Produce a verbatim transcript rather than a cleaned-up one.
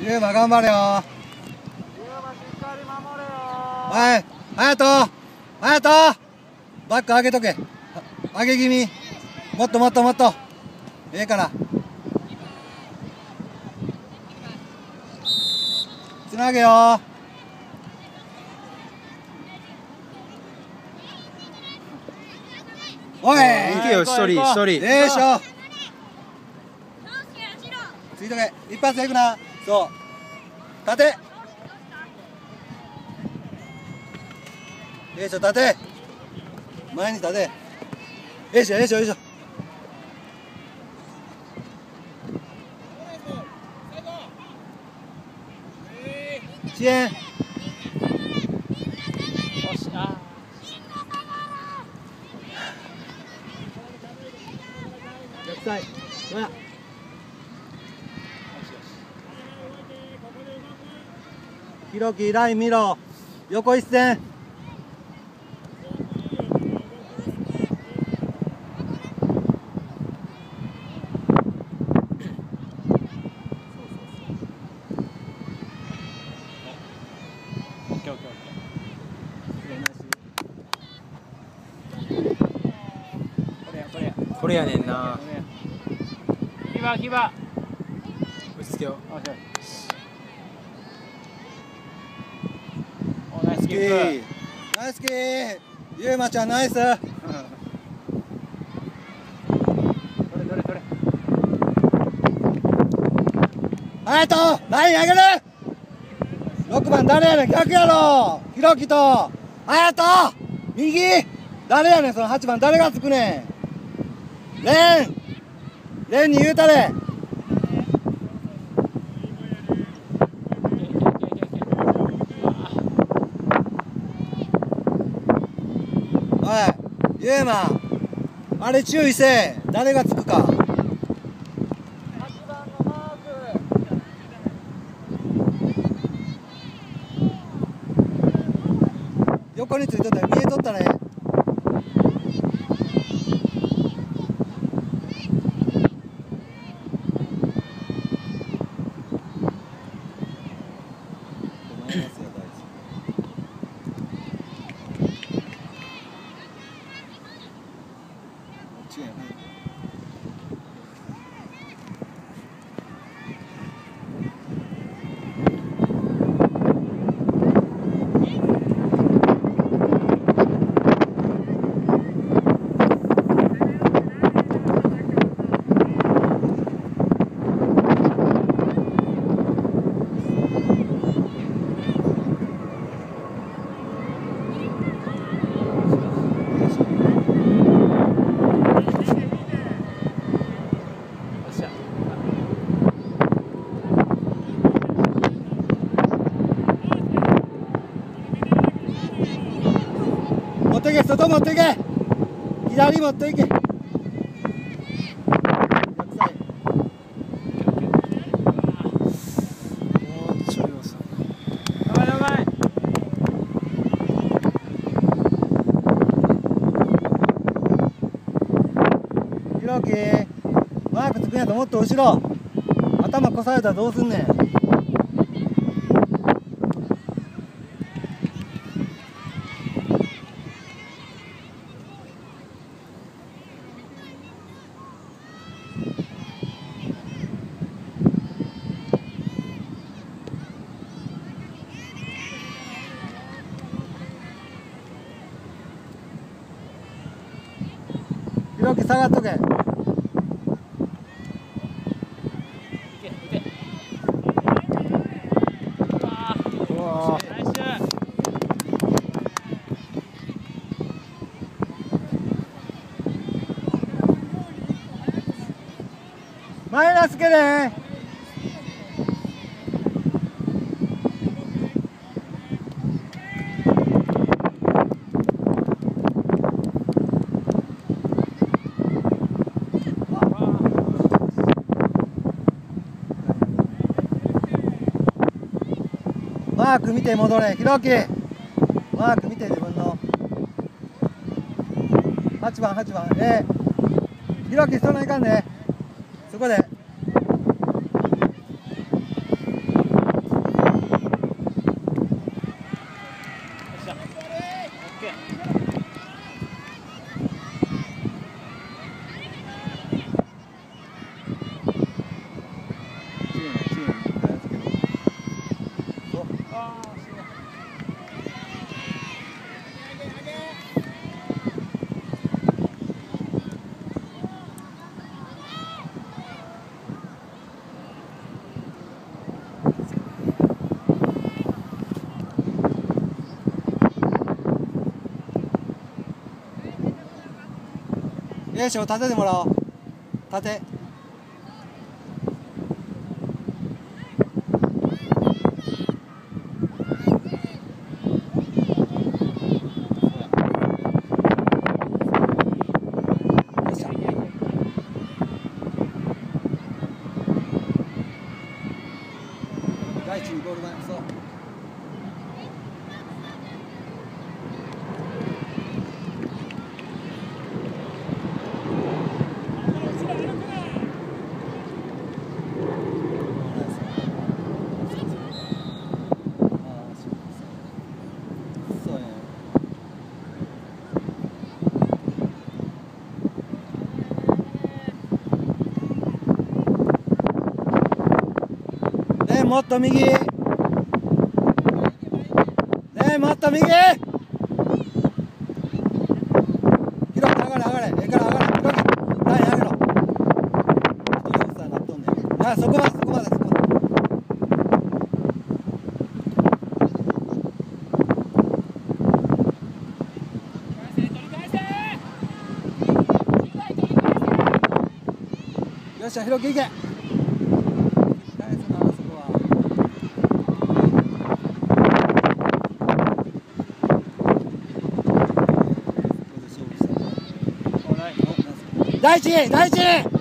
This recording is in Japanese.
ゆうま頑張れよ。 ゆうましっかり守れよ。 はい、はやとはやとバック上げとけ。上げ気味。もっともっともっとええからつなげよ。おい行けよ、一人一人。 でしょ。ついとけ。一発でいくな。そう立て。よいしょ立て。前に立て。よいしょよいしょよいしょ。遅延。 よし、あ逆サイどうや。ひろきライン見ろ。横一線。 オッケーオッケーオッケー。これやこれやこれやねんな。 キバキバ。 落ち着けよ。 オッケー。おナイスキキッーナイスキー。ゆうまちゃんナイス。 ク。どれどれどれ。 はやとライン上げる。ろくばん誰やねん。逆やろ。ひろきとはやと右誰やねん。そのはちばん誰がつくねん。レンレンに言うたれ。おいゆうまあれ注意せえ。誰がつくか。 はちばんのマーク。 横についとったら見えとったね。持ってけ、外持ってけ。左持っていけ。逆サイもうちょい遅い。 やばいやばい。 ひろきマークつくんやともっと後ろ。頭こされたらどうすんねん。ひろき下がっとけ。 いけいけ。うわーうわナイス。 マイナスけね。マーク見て戻れ。ひろきマーク見て自分のはちばんはちばん。えー、ひろきそんないかんね。そこでよし、縦でもらおう。縦。第一にゴール前、そう。ねえ、もっと右。ねえ、もっと右。ひろき、上がれ、上がれ。ええから上がれ。ひろき、ライン上げろ。一人オフサイドなっとんねん。あ、そこまで、そこまで、そこまで。よっしゃ、ひろき行け。第一第一